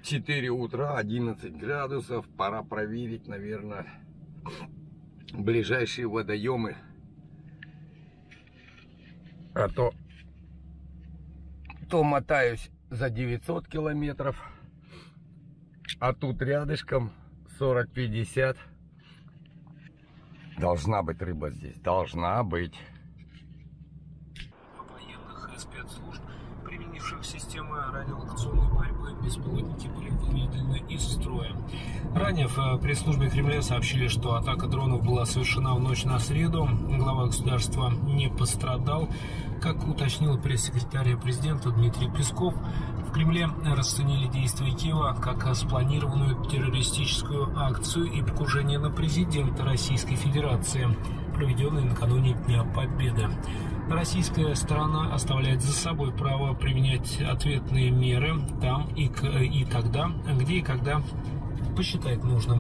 4 утра, 11 градусов. Пора проверить, наверное, ближайшие водоемы. А то мотаюсь за 900 километров, а тут рядышком 40-50. Должна быть рыба здесь, должна быть. Военных и спецслужб, применивших системы радиолокационной борьбы, беспилотники были выведены из строя. Ранее в пресс-службе Кремля сообщили, что атака дронов была совершена в ночь на среду. Глава государства не пострадал. Как уточнил пресс-секретарь президента Дмитрий Песков, в Кремле расценили действия Киева как спланированную террористическую акцию и покушение на президента Российской Федерации, проведенное накануне Дня Победы. Российская сторона оставляет за собой право применять ответные меры там и тогда, где и когда посчитает нужным.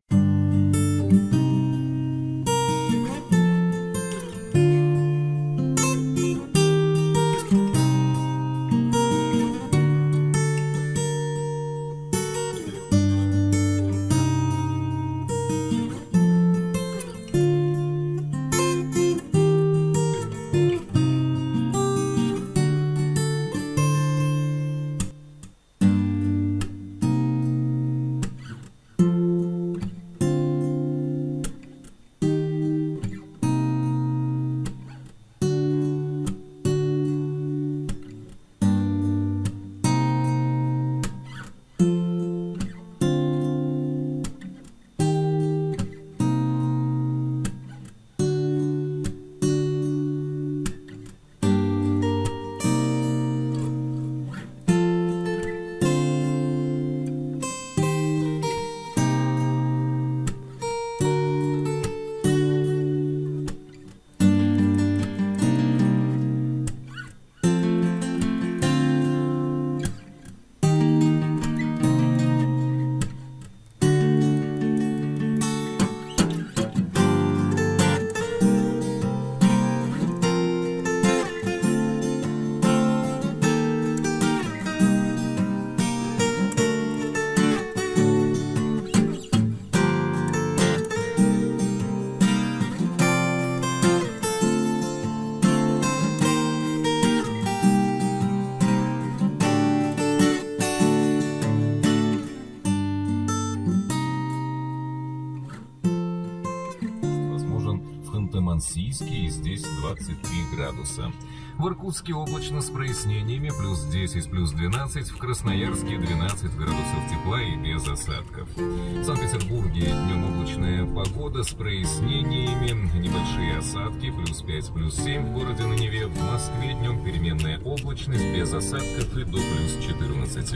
Ханты-Мансийске, и здесь 23 градуса. В Иркутске облачно с прояснениями, плюс 10, плюс 12. В Красноярске 12 градусов тепла и без осадков. В Санкт-Петербурге днем облачная погода с прояснениями, небольшие осадки, плюс 5, плюс 7. В городе на Неве. В Москве днем переменная облачность без осадков и до плюс 14.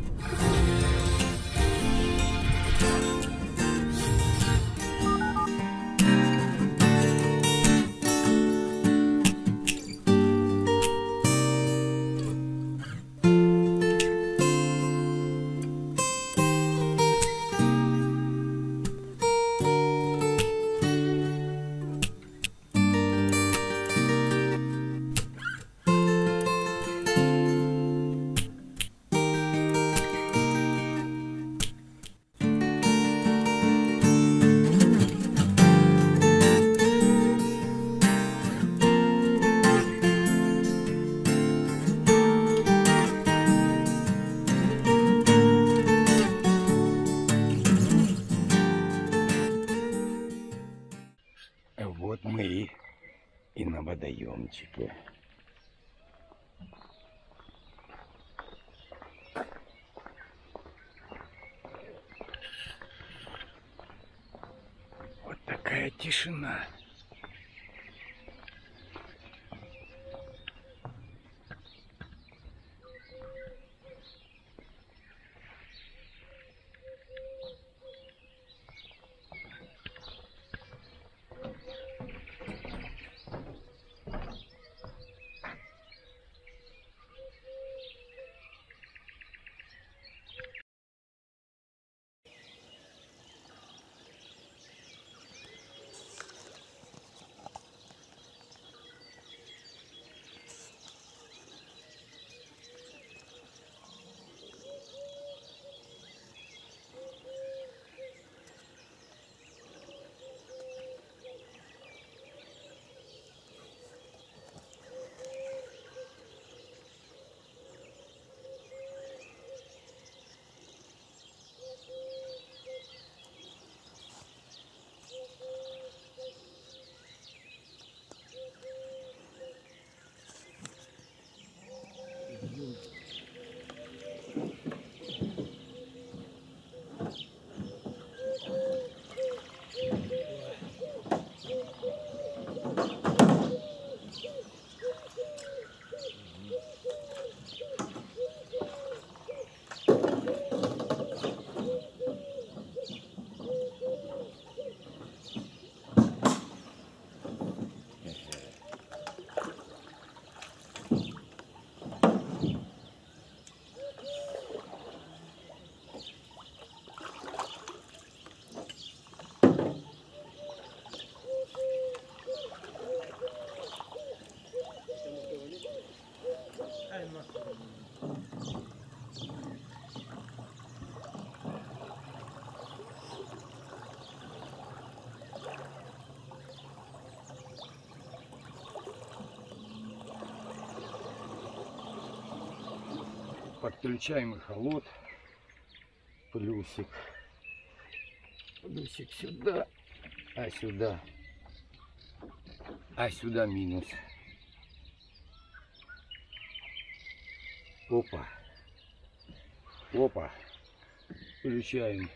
Вот мы и на водоемчике. Вот такая тишина. Включаем эхолот. Плюсик. Плюсик сюда, а сюда. А сюда минус. Опа. Опа. Включаем.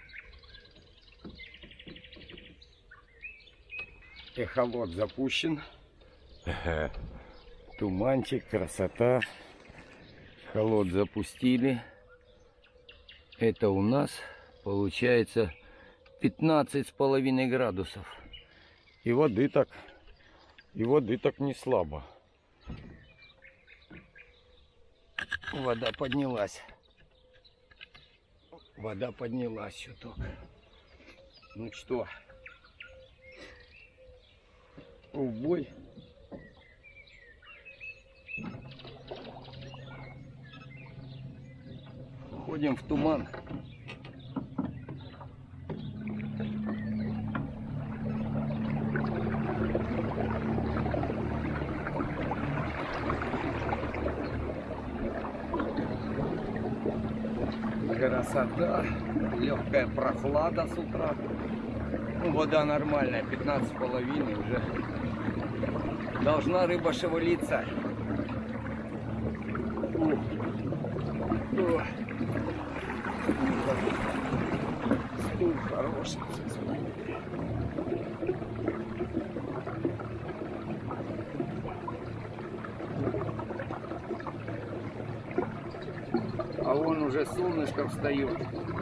Эхолот запущен. Туманчик, красота. Эхолот запустили. Это у нас получается 15,5 градусов. И воды так не слабо. Вода поднялась. Вода поднялась чуток. Ну что, в бой. Уходим в туман. Красота, легкая прохлада с утра. Ну, вода нормальная, 15,5 уже. Должна рыба шевелиться. Стул хороший. А вон уже солнышко встает.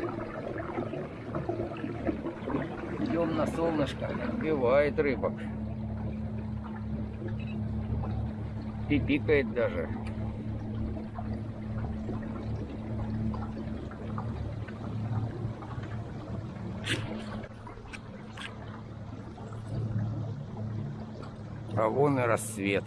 Идем на солнышко. Бывает рыбок. И пикает даже. А вон и рассвет.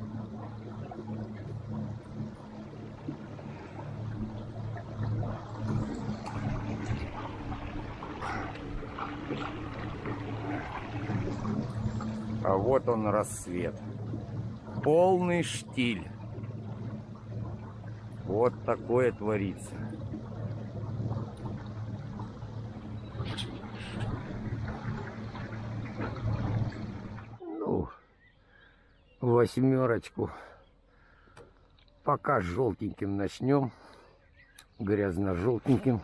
А вот он рассвет. Полный штиль. Вот такое творится. Ну, 8. Пока желтеньким начнем. Грязно-желтеньким.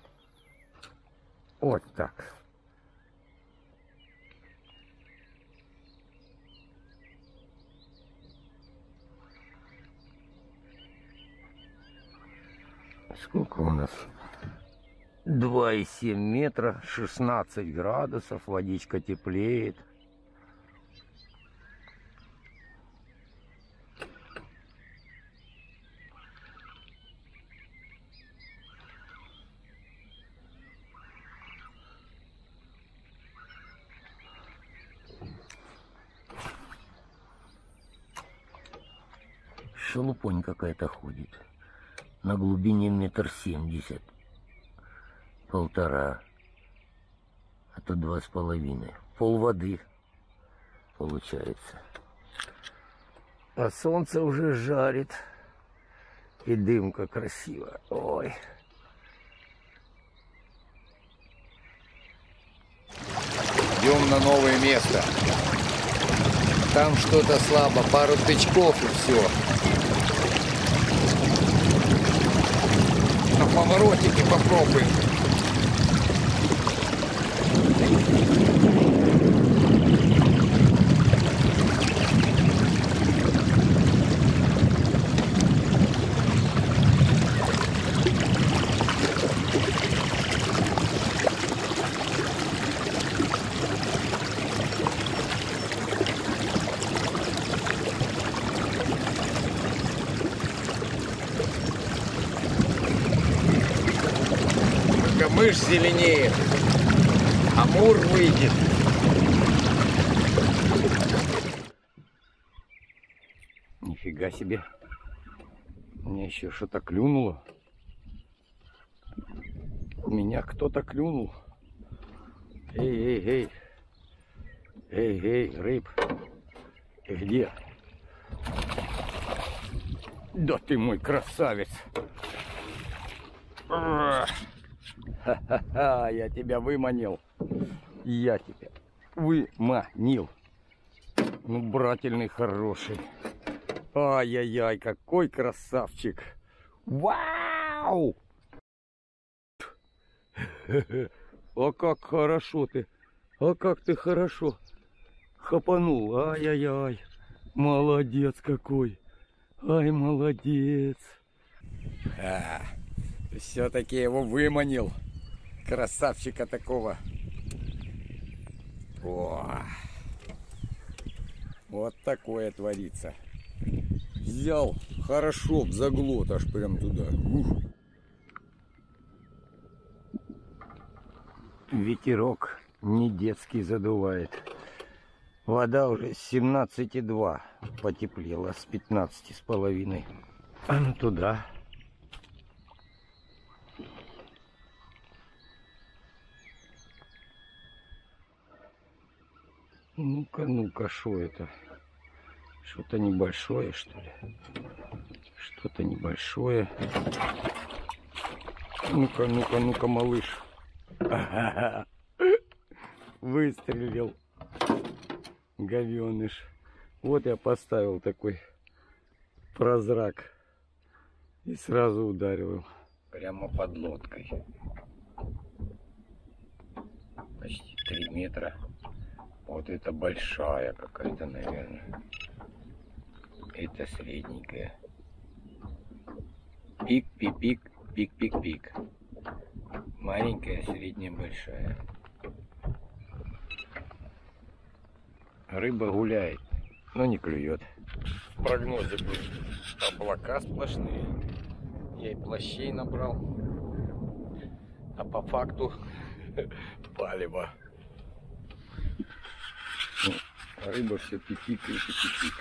Вот так. Сколько у нас? 2,7 метра, 16 градусов, водичка теплеет. Шелупонь какая-то ходит. На глубине 1,70 м. 1,5. А то 2,5. Пол воды получается. А солнце уже жарит. И дымка красивая. Ой. Идем на новое место. Там что-то слабо. Пару тычков и все. На поворотике попробуем. Мышь зеленеет, амур выйдет. Нифига себе. Мне еще что-то клюнуло. Меня кто-то клюнул. Эй, эй, эй. Эй, эй, рыб. Ты где? Да ты мой красавец. Ха-ха-ха, я тебя выманил. Я тебя выманил. Ну, брательный хороший. Ай-яй-яй, какой красавчик. Вау! А как хорошо ты. А как ты хорошо хапанул. Ай-яй-яй. Молодец какой. Ай, молодец. Все-таки его выманил. Красавчика такого. О, вот такое творится. Взял хорошо в заглот аж прям туда. Ух. Ветерок не детский задувает. Вода уже 17,2 потеплела с 15,5. А ну туда. Ну-ка, ну-ка, что это? Что-то небольшое, что ли? Что-то небольшое. Ну-ка, ну-ка, ну-ка, малыш. Ага. Выстрелил. Говеныш. Вот я поставил такой прозрак. И сразу ударил им. Прямо под лодкой. Почти 3 метра. Вот это большая какая-то, наверное. Это средненькая. Пик, пик, пик, пик, пик, пик. Маленькая, средняя, большая. Рыба гуляет, но не клюет. В прогнозе были облака сплошные. Я и плащей набрал. А по факту палево. Рыба все пипикает и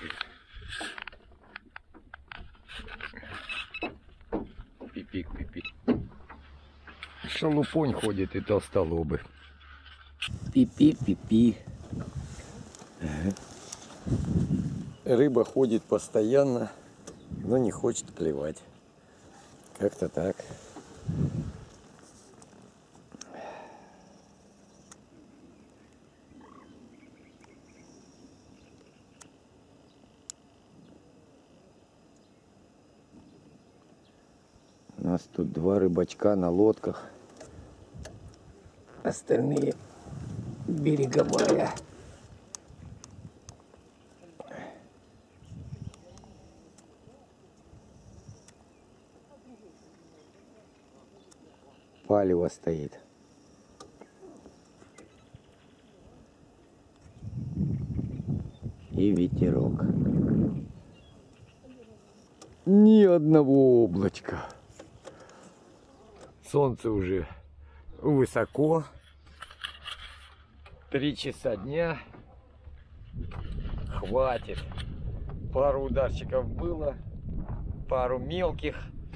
пипикает. Пипик, пипик. Шалупонь ходит и толстолобы. Пипи, пипи. Рыба ходит постоянно, но не хочет клевать. Как-то так. У нас тут 2 рыбачка на лодках. Остальные береговая. Палево стоит. И ветерок. Ни одного облачка. Солнце уже высоко. 3 часа дня. Хватит. Пару ударчиков было. Пару мелких.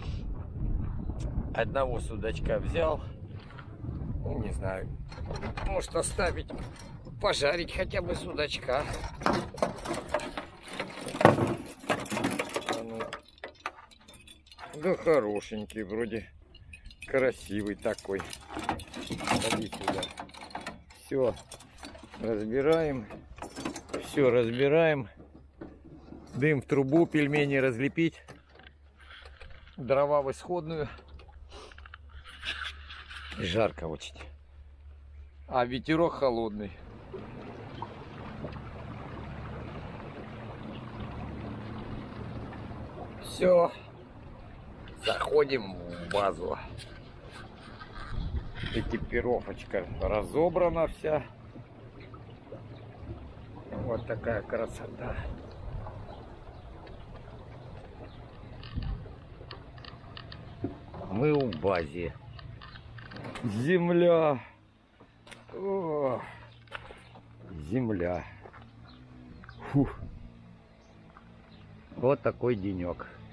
Одного судачка взял. Ну, не знаю. Может оставить, пожарить хотя бы судачка. Да хорошенький вроде. Красивый такой. Ходи сюда. Все разбираем. Все разбираем. Дым в трубу, пельмени разлепить. Дрова в исходную. Жарко очень. А ветерок холодный. Все. Заходим в базу. Экипировочка разобрана вся. Вот такая красота. Мы в базе. Земля. О, земля. Фух. Вот такой денек.